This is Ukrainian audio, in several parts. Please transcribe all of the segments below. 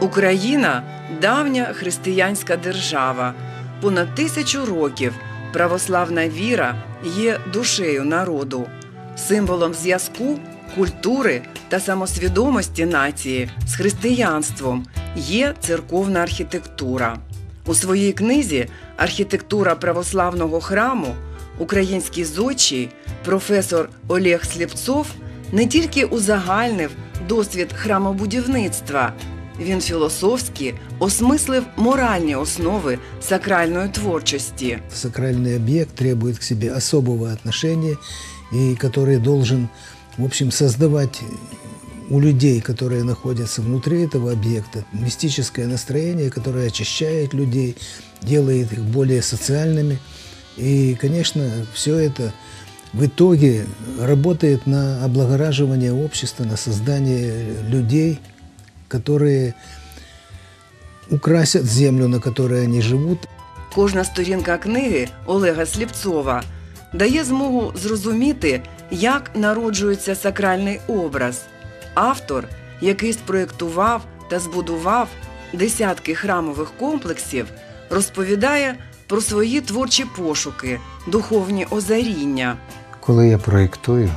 Україна – давня християнська держава. Понад 1000 років православна віра є душею народу. Символом зв'язку, культури та самосвідомості нації з християнством є церковна архітектура. У своїй книзі «Архітектура православного храму» український зодчий професор Олег Слєпцов не тільки узагальнив досвід храмобудівництва, він філософськи осмислив моральні основи сакральної творчості. Сакральный объект требует к себе особого отношения, и который должен, в общем, создавать у людей, которые находятся внутри этого объекта, мистическое настроение, которое очищает людей, делает их более социальными. И, конечно, все это в итоге работает на облагораживание общества, на создание людей, которые украсят землю, на которой они живут. Кожна сторінка книги Олега Слєпцова дає змогу зрозуміти, як народжується сакральний образ. Автор, який спроєктував та збудував десятки храмових комплексів, розповідає про свої творчі пошуки, духовні озаріння. Коли я проєктую,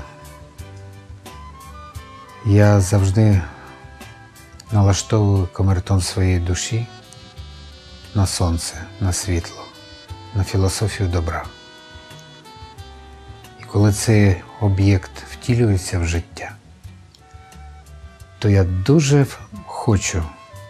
я завжди налаштовую камертон своєї душі на сонце, на світло, на філософію добра. І коли цей об'єкт втілюється в життя, то я дуже хочу,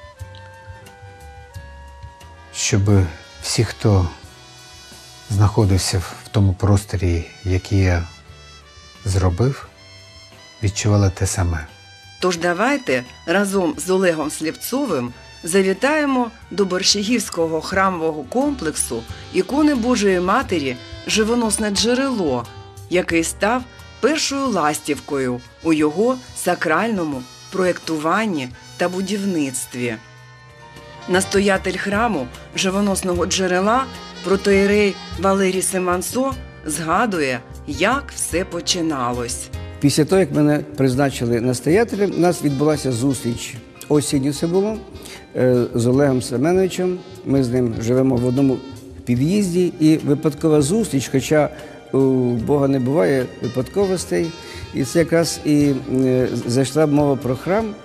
щоб всі, хто знаходився в тому просторі, який я зробив, відчували те саме. Тож давайте разом з Олегом Слєпцовим завітаємо до Борщагівського храмового комплексу ікони Божої Матері «Живоносне джерело», який став першою ластівкою у його сакральному проєктуванні та будівництві. Настоятель храму Живоносного джерела протоієрей Валерій Семансо згадує, як все починалось. Після того, як мене призначили настоятелем, у нас відбулася зустріч. Осінню це було з Олегом Семеновичем. Ми з ним живемо в одному під'їзді. І випадкова зустріч, хоча у Бога не буває випадковостей. І це якраз і зайшла мова про храм.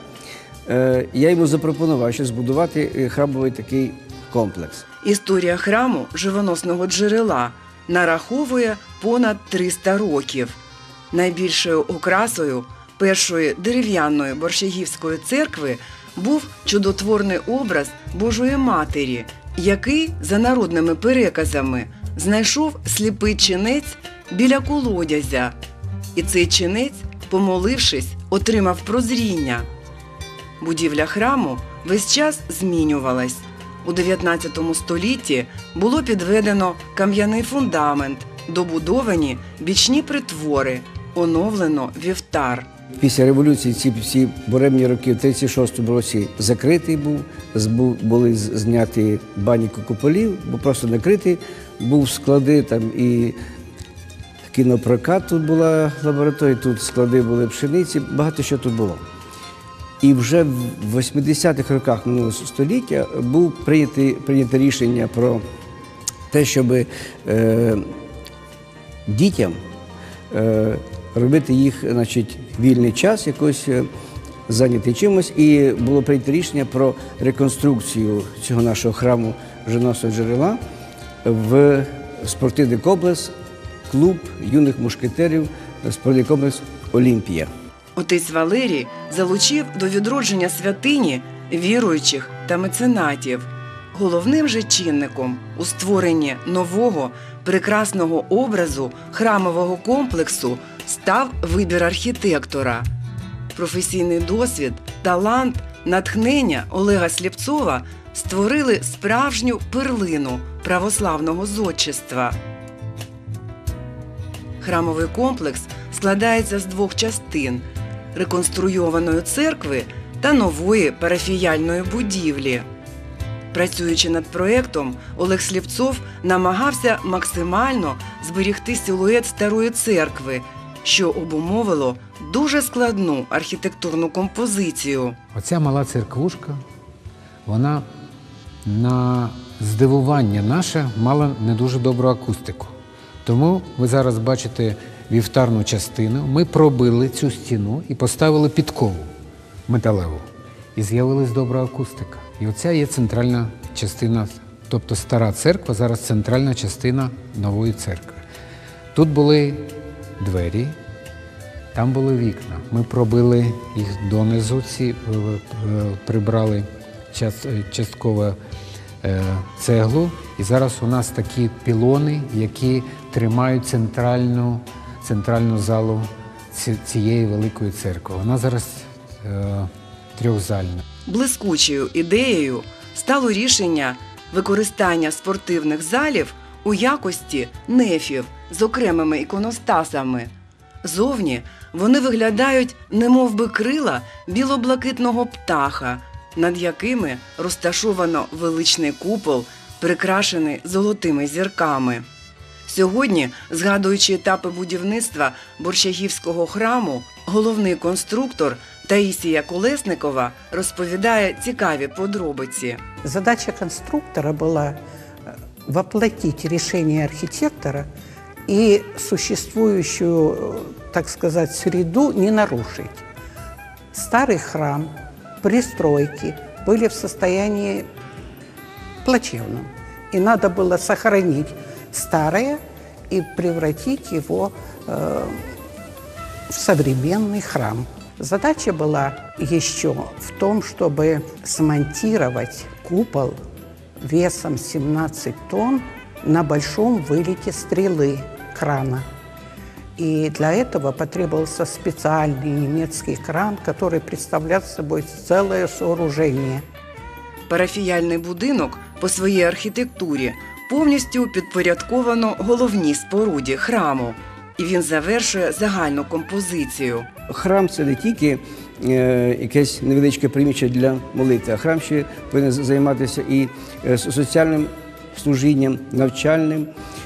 Я йому запропонував, що збудувати храмовий такий комплекс. Історія храму Живоносного джерела нараховує понад 300 років. Найбільшою окрасою першої дерев'яної Борщагівської церкви був чудотворний образ Божої Матері, який, за народними переказами, знайшов сліпий ченець біля колодязя. І цей ченець, помолившись, отримав прозріння. Будівля храму весь час змінювалась. У 19 столітті було підведено кам'яний фундамент, добудовані бічні притвори, оновлено вівтар. Після революції ці всі буремні роки в 36-му році закритий був, були зняті бані куполів, бо просто накритий, був склади там і кінопрокат, тут була лабораторія, тут склади були пшениці, багато що тут було. І вже в 80-х роках минулого століття був прийнято рішення про те, щоб дітям робити їх, значить, вільний час, якось зайняти чимось. І було прийнято рішення про реконструкцію цього нашого храму Живоносного джерела в спортивний комплекс, клуб юних мушкетерів, спортивний комплекс «Олімпія». Отець Валерій залучив до відродження святині віруючих та меценатів. Головним же чинником у створенні нового, прекрасного образу храмового комплексу став вибір архітектора. Професійний досвід, талант, натхнення Олега Слєпцова створили справжню перлину православного зодчества. Храмовий комплекс складається з 2 частин – реконструйованої церкви та нової парафіяльної будівлі. Працюючи над проєктом, Олег Слєпцов намагався максимально зберегти силует старої церкви, що обумовило дуже складну архітектурну композицію. Оця мала церквушка вона на здивування наше мала не дуже добру акустику. Тому ви зараз бачите вівтарну частину. Ми пробили цю стіну і поставили підкову металеву. І з'явилась добра акустика. І оця є центральна частина, тобто стара церква, зараз центральна частина нової церкви. Тут були двері, там були вікна. Ми пробили їх донизу, прибрали частково цеглу. І зараз у нас такі пілони, які тримають центральну залу цієї великої церкви. Вона зараз трьохзальна. Блискучою ідеєю стало рішення використання спортивних залів у якості нефів з окремими іконостасами. Зовні вони виглядають немов би крила біло-блакитного птаха, над якими розташовано величний купол, прикрашений золотими зірками. Сьогодні, згадуючи етапи будівництва Борщагівського храму, головний конструктор Таїсія Колесникова розповідає цікаві подробиці. Задача конструктора была воплотить решение архитектора и существующую, так сказать, среду не нарушить. Старый храм, пристройки были в состоянии плачевном. И надо было сохранить старое и превратить его в современный храм. Задача была еще в том, чтобы смонтировать купол весом 17 тонн на большом вылете стрелы крана. И для этого потребовался специальный немецкий кран, который представлял собой целое сооружение. Парафіяльний будинок по своїй архітектурі повністю підпорядковано головній споруді храму, і він завершує загальну композицію. Храм – це не тільки якесь невеличке приміщення для молитви, а храм ще повинен займатися і соціальним служінням, навчальним.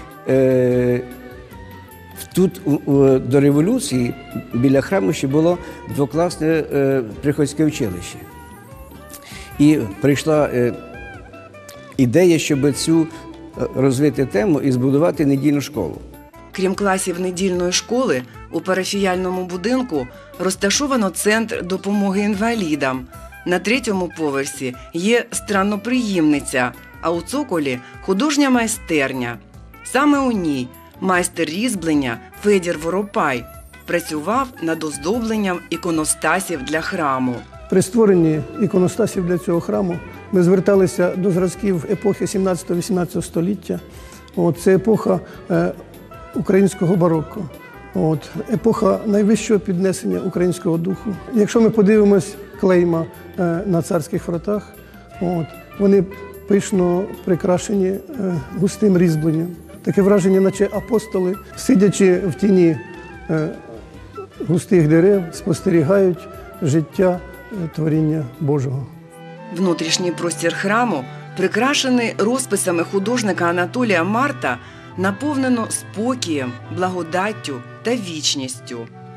Тут до революції біля храму ще було двокласне приходське училище. І прийшла ідея, щоб цю розвити тему і збудувати недільну школу. Крім класів недільної школи, у парафіяльному будинку розташовано центр допомоги інвалідам. На 3-му поверсі є странноприємниця, а у цоколі – художня майстерня. Саме у ній майстер різьблення Федір Воропай працював над оздобленням іконостасів для храму. При створенні іконостасів для цього храму ми зверталися до зразків епохи 17-18 століття. Це епоха українського бароко, епоха найвищого піднесення українського духу. Якщо ми подивимось клейма на царських вратах, вони пишно прикрашені густим різьбленням. Таке враження, наче апостоли, сидячи в тіні густих дерев, спостерігають життя творіння Божого. Внутрішній простір храму, прикрашений розписами художника Анатолія Марта, наповнено спокієм, благодаттю та вічністю.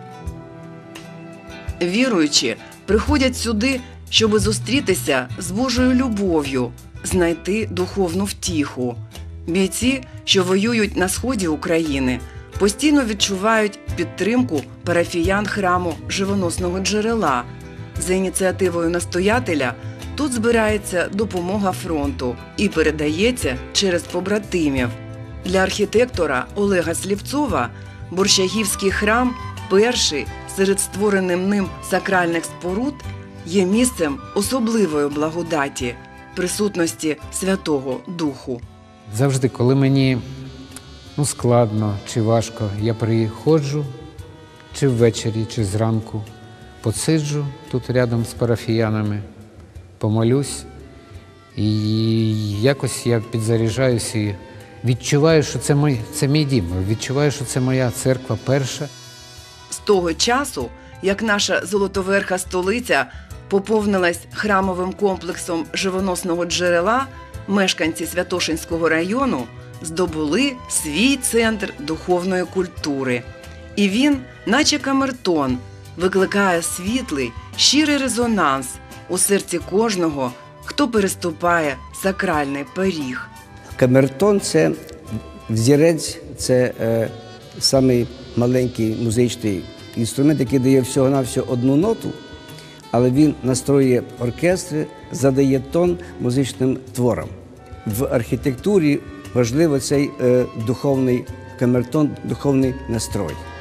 Віруючі приходять сюди, щоб зустрітися з Божою любов'ю, знайти духовну втіху. Бійці, що воюють на сході України, постійно відчувають підтримку парафіян храму Живоносного Джерела. За ініціативою настоятеля тут збирається допомога фронту і передається через побратимів. Для архітектора Олега Слівцова Борщагівський храм, перший серед створених ним сакральних споруд, є місцем особливої благодаті, присутності Святого Духу. Завжди, коли мені складно чи важко, я приходжу чи ввечері, чи зранку, посиджу тут рядом з парафіянами, помолюсь, і якось я підзаряджаюся і відчуваю, що це мій дім, відчуваю, що це моя церква перша. З того часу, як наша золотоверха столиця поповнилась храмовим комплексом Живоносного Джерела, мешканці Святошинського району здобули свій центр духовної культури. І він, наче камертон, викликає світлий, щирий резонанс у серці кожного, хто переступає сакральний поріг. Камертон – це взірець, це самий маленький музичний інструмент, який дає всього-навсього одну ноту, але він настроює оркестри, задає тон музичним творам. В архітектурі важливо цей духовний камертон, духовний настрой.